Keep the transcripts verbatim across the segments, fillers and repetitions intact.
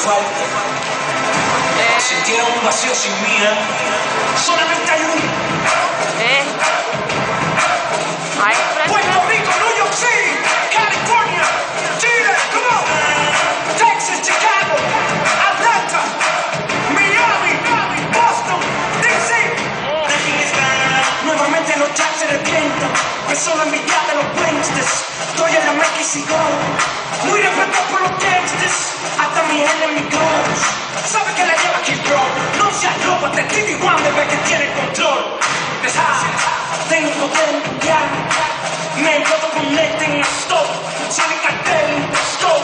falta. Sintieron un vacío sin mí, ¿eh? Solamente hay uno. ¿Eh? Ahí, Puerto Rico, New York City, California, Chile, come on. Texas, Chicago, Atlanta, Miami, Boston, D C. Nuevamente los jacks se revientan, que solo envidia de los gangsters. Estoy en la México, muy respetado por los gangsters, hasta mi enemigos. Sabe que la lleva aquí, bro. No se arropa, te digo igual de ver que tiene control. Tengo poder mundial, me puedo ponerte en stop. Si mi cartel impostó,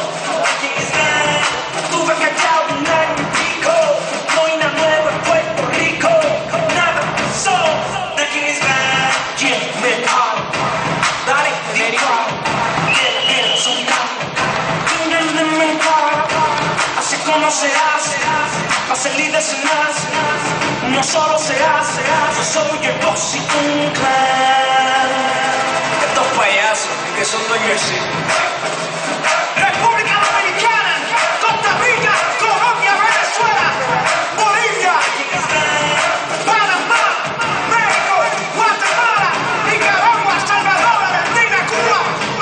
tuve que hallar un año y pico. No hay nada nuevo en Puerto Rico, nada pasó. ¿Quién me para? Dale, dispara. Viene, son cambios. ¿Quién me para? Así como se hace, para ser líder se nace. No solo se hace, yo soy el boss y un clan. Estos payasos que son dueños de sí. República Dominicana, Costa Rica, Colombia, Venezuela, Bolivia, Panamá, México, Guatemala, Nicaragua, Salvador, Argentina, Cuba.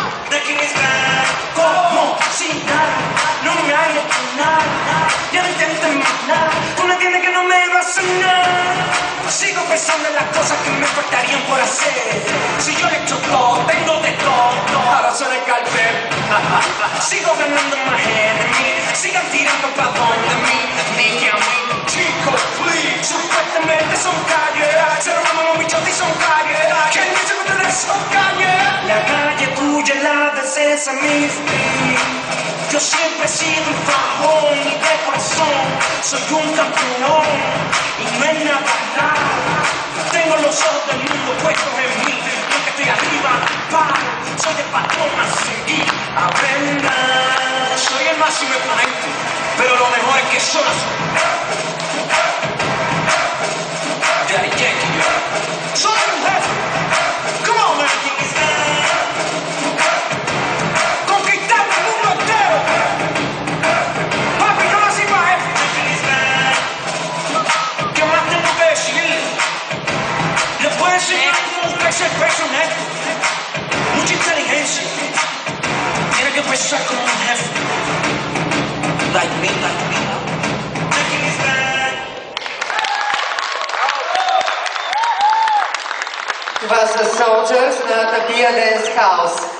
Como si nada, no me hay nada, ya no intenten más nada. Tú no entiendes que no me va a hacer nada. Sigo pensando en las cosas que me faltarían por hacer. Si yo le echo todo, tengo de todo para hacer el cartel. Sigo ganando más enemigos, sigan tirando pa' donde mí, ni que a mí. Chicos, please, supuestamente son calleras, se roban los bichos y son calleras. ¿Quién dice que ustedes son calleras? La calle tuya, la de Sesame Street. Yo siempre he sido un fajón y de corazón soy un campeón y no es nada raro. Tengo los ojos del mundo puestos en mí, porque estoy arriba, paro, soy el patrón a seguir, aprenda. Soy el máximo exponente, pero lo mejor es que solo soy. Daddy Yankee, yo. Soy un jefe. Come on, man. Ese personaje, mucha inteligencia, tiene que pensar como un jefe, like me, like me. Was the soldiers na Tapia Dance House.